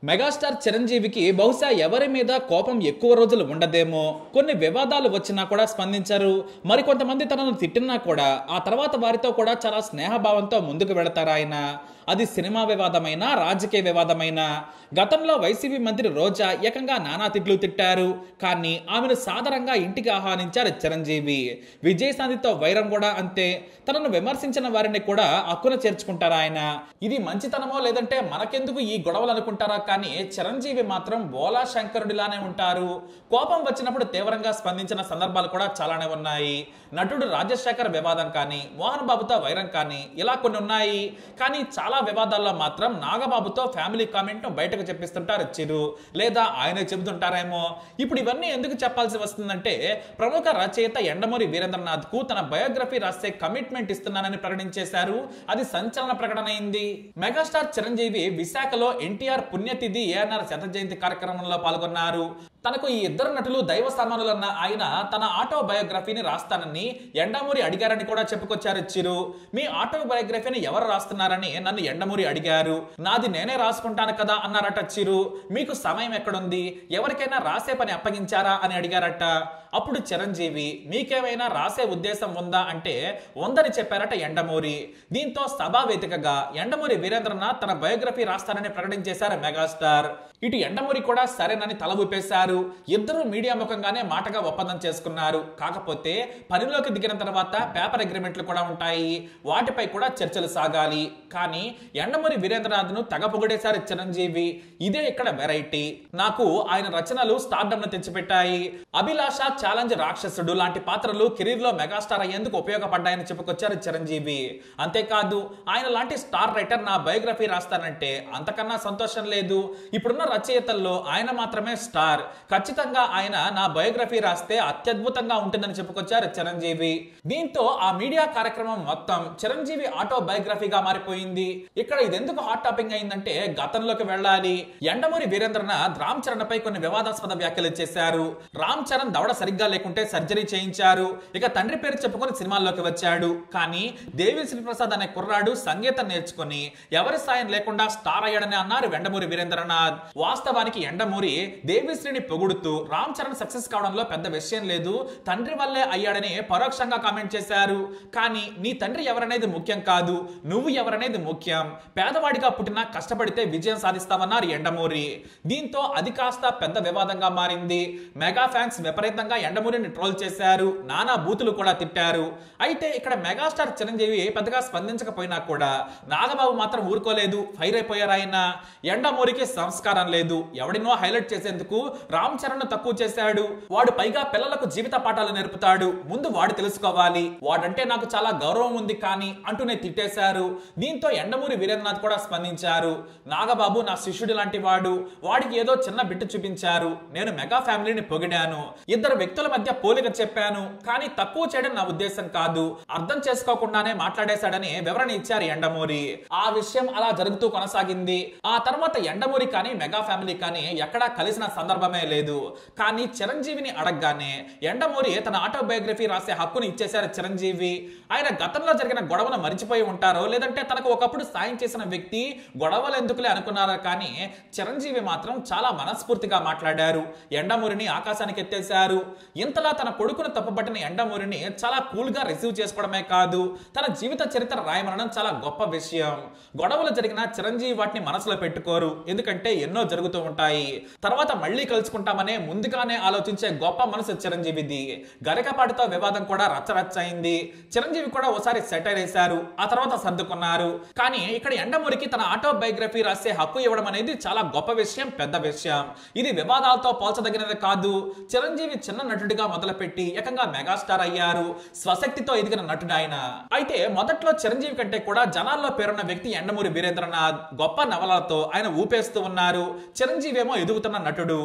Megastar చిరంజీవికి బహుశా ఎవరి మీద కోపం ఎక్కువ రోజులు ఉండదేమో. కొన్ని వివాదాలు వచ్చినా కూడా స్పందించారు. మరికొంతమంది తనను తిట్టినా కూడా ఆ తర్వాత వారితో కూడా చాలా స్నేహభావంతో ముందుకు వెళతారు ఆయన. అది సినిమా వివాదమైనా రాజకీయ వివాదమైనా. గతంలో వైసీపీ మంత్రి రోజా ఏకంగా నానా తిట్లు తిట్టారు. కానీ ఆమెను సాదరంగా ఇంటికి ఆహ్వానించారు చిరంజీవి. విజయశాంతితో వైరం కూడా అంతే. తనను విమర్శించిన వారిని కూడా హక్కున చేర్చుకుంటారు ఆయన. ఇది మంచితనమో లేదంటే మనకెందుకు ఈ గొడవలు అనుకుంటారా, కానీ చిరంజీవి మాత్రం బోలా శంకరుడిలానే ఉంటారు. కోపం వచ్చినప్పుడు తీవ్రంగా స్పందించిన సందర్భాలు కూడా చాలానే ఉన్నాయి. నటుడు రాజశేఖర్ వివాదం కానీ, మోహన్ బాబుతో వైరం కానీ, ఇలా కొన్ని ఉన్నాయి. కానీ చాలా వివాదాల్లో మాత్రం నాగబాబుతో ఫ్యామిలీ కామెంట్ ను బయటకు చెప్పిస్తుంటారు చిరు, లేదా ఆయనే చెబుతుంటారేమో. ఇప్పుడు ఇవన్నీ ఎందుకు చెప్పాల్సి వస్తుందంటే, ప్రముఖ రచయిత యండమూరి వీరేంద్రనాథ్ కు తన బయోగ్రఫీ రాసే కమిట్మెంట్ ఇస్తున్నానని ప్రకటించేశారు. అది సంచలన ప్రకటన అయింది. మెగాస్టార్ చిరంజీవి విశాఖలో ఎన్టీఆర్ పుణ్యతిథి ఏఎన్ఆర్ శత జయంతి కార్యక్రమంలో పాల్గొన్నారు. తనకు ఈ ఇద్దరు నటులు దైవ సమానులన్న ఆయన తన ఆటోబయోగ్రఫీని రాస్తానని యండమూరి అడిగారని కూడా చెప్పుకొచ్చారు చిరు. మీ ఆటోబయోగ్రఫీని ఎవరు రాస్తున్నారని నన్ను యండమూరి అడిగారు. నాది నేనే రాసుకుంటాను కదా అన్నారట చిరు. మీకు సమయం ఎక్కడుంది, ఎవరికైనా రాసే పని అప్పగించారా అని అడిగారట. అప్పుడు చిరంజీవి, మీకేమైనా రాసే ఉద్దేశం ఉందా అంటే ఉందని చెప్పారట యండమూరి. దీంతో సభా వేదికగా యండమూరి వీరేంద్రనాథ్ తన బయోగ్రఫీ రాస్తానని ప్రకటించేశారు మెగాస్టార్. ఇటు యండమూరి కూడా సరేనని తల ఊపేశారు. ఇద్దరు మీడియా ముఖంగానే మాటగా ఒప్పందం చేసుకున్నారు. కాకపోతే పనిలోకి దిగిన తర్వాత పేపర్ అగ్రిమెంట్లు కూడా ఉంటాయి. వాటిపై కూడా చర్చలు సాగాలి. కానీ యండమూరి వీరేంద్రనాథ్ ను తెగ పొగిడేశారు చిరంజీవి. ఇదే ఇక్కడ వెరైటీ. నాకు ఆయన రచనలు స్టార్డమ్ ను తెచ్చిపెట్టాయి. అభిలాష, ఛాలెంజ్, రాక్షసుడు లాంటి పాత్రలు కెరీర్ లో మెగాస్టార్ అయ్యేందుకు ఉపయోగపడ్డాయని చెప్పుకొచ్చారు చిరంజీవి. అంతేకాదు, ఆయన లాంటి స్టార్ రైటర్ నా బయోగ్రఫీ రాస్తానంటే అంతకన్నా సంతోషం లేదు. ఇప్పుడున్న రచయితల్లో ఆయన మాత్రమే స్టార్. ఖచ్చితంగా ఆయన నా బయోగ్రఫీ రాస్తే అత్యద్భుతంగా ఉంటుందని చెప్పుకొచ్చారు చిరంజీవి. దీంతో ఆ మీడియా కార్యక్రమం మొత్తం చిరంజీవి ఆటోబయోగ్రఫీగా మారిపోయింది. ఇక్కడ ఇదెందుకు హాట్ టాపింగ్ అయిందంటే గతంలోకి వెళ్ళాలి. యండమూరి వీరేంద్రనాథ్ రామ్ చరణ్ పై కొన్ని వివాదాస్పద వ్యాఖ్యలు చేశారు. రామ్ చరణ్ దవడ సరిగ్గా లేకుంటే సర్జరీ చేయించారు. ఇక తండ్రి పేరు చెప్పుకొని సినిమాల్లోకి వచ్చాడు. కానీ దేవి శ్రీప్రసాద్ అనే కుర్రాడు సంగీతం నేర్చుకుని ఎవరి సాయం లేకుండా స్టార్ అయ్యాడని అన్నారు యండమూరి వీరేంద్రనాథ్. వాస్తవానికి యండమూరి దేవిశ్రీని పొగుడుతూ రామ్ చరణ్ సక్సెస్ కావడంలో పెద్ద విషయం లేదు, తండ్రి వల్లే అయ్యాడని పరోక్షంగా కామెంట్ చేశారు. కానీ నీ తండ్రి ఎవరనేది ముఖ్యం కాదు, నువ్వు ఎవరనేది ముఖ్యం. పేదవాడిగా పుట్టినా కష్టపడితే విజయం సాధిస్తామన్నారు యండమూరి. దీంతో అది కాస్త పెద్ద వివాదంగా మారింది. మెగా ఫ్యాన్స్ విపరీతంగా యండమూరిని ట్రోల్ చేశారు. నానా బూతులు కూడా తిట్టారు. అయితే ఇక్కడ మెగాస్టార్ చిరంజీవి పెద్దగా స్పందించకపోయినా కూడా నాగబాబు మాత్రం ఊరుకోలేదు. ఫైర్ అయిపోయారు ఆయన. యండమూరికి సంస్కారం లేదు, ఎవడినో హైలైట్ చేసేందుకు రామ్ చరణ్ తక్కువ చేశాడు. వాడు పైగా పిల్లలకు జీవిత పాఠాలు నేర్పుతాడు, ముందు వాడు తెలుసుకోవాలి, వాడంటే నాకు చాలా గౌరవం ఉంది కానీ అంటూనే తిట్టేశారు. దీంతో యండమూరి వీరేంద్రనాథ్ కూడా స్పందించారు. నాగబాబు నా శిష్యుడి లాంటి వాడు, వాడికి ఏదో చిన్న బిట్టు చూపించారు. నేను మెగా ఫ్యామిలీని పొగిడాను, ఇద్దరు వ్యక్తుల మధ్య పోలిక చెప్పాను, కానీ తక్కువ చేయడం నా ఉద్దేశం కాదు, అర్థం చేసుకోకుండానే మాట్లాడేశాడని వివరణ ఇచ్చారు యండమూరి. ఆ విషయం అలా జరుగుతూ కొనసాగింది. ఆ తర్వాత యండమూరి కానీ మెగా ఫ్యామిలీ కానీ ఎక్కడా కలిసిన సందర్భమే లేదు. కానీ చిరంజీవిని అడగగానే యండమూరి తన ఆటోబయోగ్రఫీ రాసే హక్కును ఇచ్చేశారు చిరంజీవి. ఆయన గతంలో జరిగిన గొడవను మరిచిపోయి ఉంటారో లేదంటే తనకు ఒకప్పుడు సాయం చేసిన వ్యక్తి గొడవలు ఎందుకులే అనుకున్నారో కానీ చిరంజీవి మాత్రం చాలా మనస్ఫూర్తిగా మాట్లాడారు. యండమూరిని ఆకాశానికి ఎత్తేశారు. ఇంతలా తన కొడుకును తప్పుపట్టిన యండమూరిని చాలా కూల్ గా రిసీవ్ చేసుకోవడమే కాదు, తన జీవిత చరిత్ర రాయమనడం చాలా గొప్ప విషయం. గొడవలు జరిగిన చిరంజీవి వాటిని మనసులో పెట్టుకోరు, ఎందుకంటే ఎన్నో జరుగుతూ ఉంటాయి. తర్వాత మళ్ళీ కలుసుకుంటామనే ముందుగానే ఆలోచించే గొప్ప మనసు చిరంజీవిది. గరికపాటితో వివాదం కూడా రచ్చరచ్చయింది. చిరంజీవి కూడా ఓసారి సెటైర్ వేశారు, ఆ తర్వాత సర్దుకున్నారు. కానీ ఇక్కడ యండమూరికి తన ఆటోబయోగ్రఫీ రాసే హక్కు ఇవ్వడం అనేది చాలా గొప్ప విషయం, పెద్ద విషయం. ఇది వివాదాలతో పోల్చదగినది కాదు. చిరంజీవి చిన్న నటుడిగా మొదలుపెట్టి ఏకంగా మెగాస్టార్ అయ్యారు. స్వశక్తితో ఎదిగిన నటుడు ఆయన. అయితే మొదట్లో చిరంజీవి కంటే కూడా జనాల్లో పేరున్న వ్యక్తి యండమూరి వీరేంద్రనాథ్. గొప్ప నవలలతో ఆయన ఊపేస్తూ ఉన్నారు. చిరంజీవి ఏమో ఎదుగుతున్న నటుడు. ఇక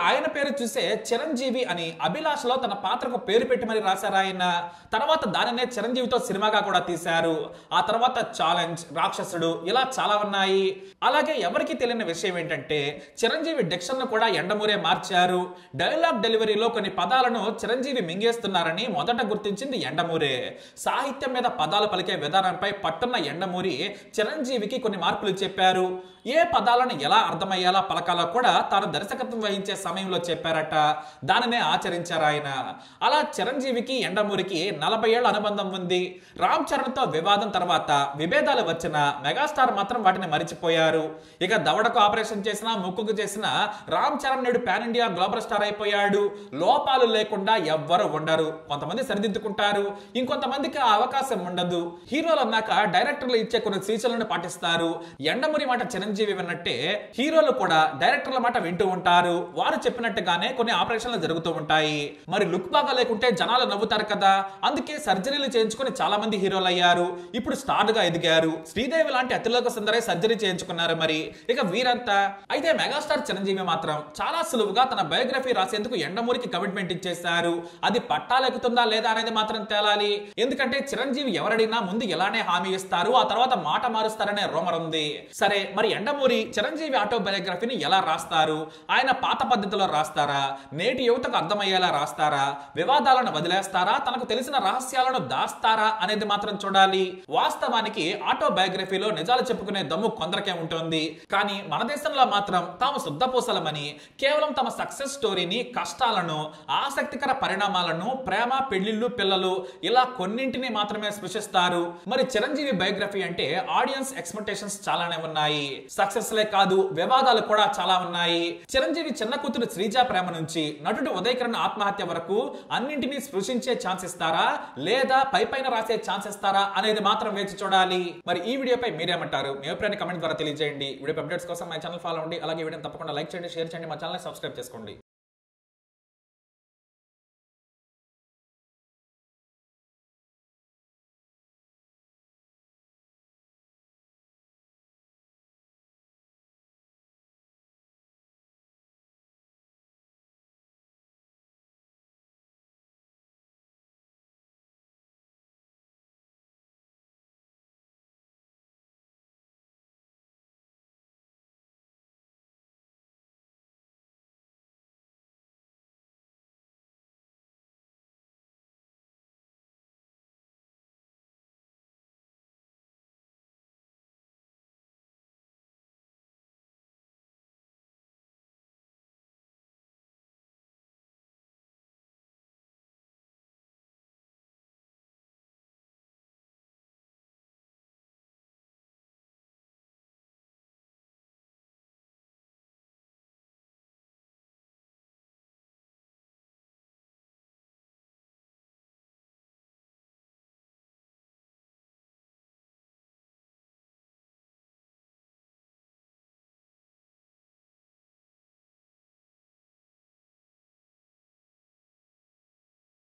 ఆయన పేరు చూసే చిరంజీవి అని అభిలాషలో తన పాత్రకు పేరు పెట్టి మరి రాశారు ఆయన. తర్వాత దానినే చిరంజీవితో సినిమాగా కూడా తీశారు. ఆ తర్వాత ఛాలెంజ్, రాక్షసుడు ఇలా చాలా ఉన్నాయి. అలాగే ఎవరికి తెలియని విషయం ఏంటంటే చిరంజీవి డిక్షన్ ను కూడా యండమూరే మార్చారు. డైలాగ్ డెలివరీలో కొన్ని పదాలను చిరంజీవి మింగేస్తున్నారని మొదట గుర్తించింది యండమూరే. సాహిత్యం మీద పదాలు పలికే విధానంపై పట్టున్న యండమూరి చిరంజీవికి కొన్ని మార్పులు చెప్పారు. ఏ పదాలను ఎలా అర్థమయ్యేలా పలకాలో కూడా తాను దర్శకత్వం వహించే సమయంలో చెప్పారట. దానినే ఆచరించారు ఆయన. అలా చిరంజీవికి యండమూరికి 40 ఏళ్ల అనుబంధం ఉంది. రామ్ చరణ్ తో వివాదం తర్వాత విభేదాలు వచ్చిన మెగాస్టార్ మాత్రం వాటిని మరిచిపోయారు. ఇక దవడకు ఆపరేషన్ చేసినా ముక్కుకు చేసినా రామ్ చరణ్ నేడు పాన్ ఇండియా గ్లోబల్ స్టార్ అయిపోయాడు. లోపాలు లేకుండా ఎవ్వరు ఉండరు. కొంతమంది సరిదిద్దుకుంటారు, ఇంకొంతమందికి ఆ అవకాశం ఉండదు. హీరోలు అన్నాక డైరెక్టర్లు ఇచ్చే కొన్ని సూచనలను పాటిస్తారు. యండమూరి మాట చిరంజీవి విన్నట్టే హీరోలు కూడా డైరెక్టర్ల మాట వింటూ ఉంటారు. వారు చెప్పినట్టుగానే కొన్ని ఆపరేషన్లు జరుగుతూ ఉంటాయి. మరి లుక్ బాగా లేకుంటే జనాలు నవ్వుతారు కదా, అందుకే సర్జరీలు చేయించుకుని చాలా మంది హీరోలు అయ్యారు. ఇప్పుడు స్టార్ గా ఎదిగారు. శ్రీదేవి లాంటి అతిలోక సుందరే సర్జరీ చేయించుకున్నారు. మరి ఇక వీరంతా అయితే మెగాస్టార్ చిరంజీవి మాత్రం చాలా సులువుగా తన బయోగ్రఫీ రాసేందుకు యండమూరికి కమిట్మెంట్ ఇచ్చేశారు. అది పట్టాలెక్కుతుందా లేదా అనేది మాత్రం తేలాలి. ఎందుకంటే చిరంజీవి ఎవరడినా ముందు ఎలానే హామీ ఇస్తారు, ఆ తర్వాత మాట మారుస్తారనే రూమర్ ఉంది. సరే, మరి యండమూరి చిరంజీవి ఆటోబయోగ్రఫీని ఎలా రాస్తారు? ఆయన పాత పద్ధతిలో రాస్తారా? నేటి యువతకు అర్థమయ్యేలా రాస్తారా? వివాదాలను వదిలేస్తారా? తనకు తెలిసిన రహస్యాలను దాస్తారా అనేది మాత్రం చూడాలి. వాస్తవానికి ఆటోబయోగ్రఫీలో నిజాలు చెప్పుకునే దమ్ము కొందరికే ఉంటుంది. కానీ మన దేశంలో మాత్రం తాము శుద్ధపూసలమని కేవలం తమ సక్సెస్ స్టోరీని, కష్టాలను, ఆసక్తికర పరిణామాలను, ప్రేమ, పెళ్లిళ్ళు, పిల్లలు ఇలా కొన్నింటిని మాత్రమే స్పృశిస్తారు. మరి చిరంజీవి బయోగ్రఫీ అంటే ఆడియన్స్ ఎక్స్పెక్టేషన్స్ చాలానే ఉన్నాయి. సక్సెస్ లే కాదు, వివాదాలు కూడా చాలా ఉన్నాయి. చిరంజీవి చిన్న కూతురు శ్రీజ ప్రేమ నుంచి నటుడు ఉదయ్ కిరణ్ ఆత్మహత్య వరకు అన్నింటినీ స్పృశించే ఛాన్స్ ఇస్తారా లేదా పైపైన రాసే ఛాన్స్ ఇస్తారా అనేది మాత్రం వేచి చూడాలి. మరి ఈ వీడియోపై మీరేమంటారు? మీ అభిప్రాయాన్ని కమెంట్ ద్వారా తెలియజేయండి. వీడియో అప్డేట్స్ కోసం మా ఛానల్ ఫాలో అవ్వండి. అలాగే వీడియోని తప్పకుండా లైక్ చేయండి, షేర్ చేయండి, మా ఛానల్ సబ్స్క్రైబ్ చేసుకోండి.